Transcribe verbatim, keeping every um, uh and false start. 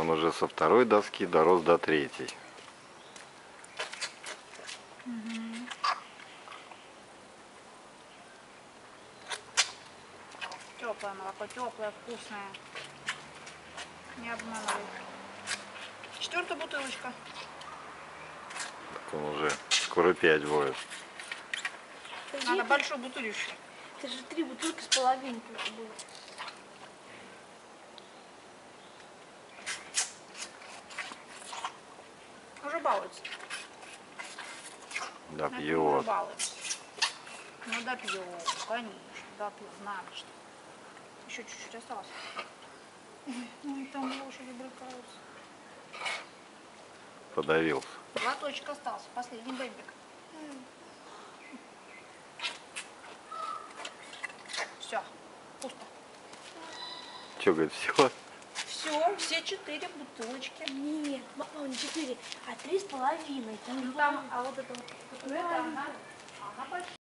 Он уже со второй доски дорос до третьей. Угу. Теплое молоко, теплое, вкусное. Не обманывай. Четвертая бутылочка. Так он уже скоро пять будет. Надо большую бутылищу. Это же три бутылки с половиной только было. Уже балуется. Да, Уже пьет. балуется. Ну да пьет, конечно, да пьет, надо что. Еще чуть-чуть осталось. Ой, ну и там лошади брыкаются. Подавился. Глоточек остался, последний бэмбик. Все, пусто. Че, говорит, все? Все, все четыре бутылочки. Нет, мама, не четыре, а три с половиной. Там, Ну там, а вот это вот, вот это, она, она большая.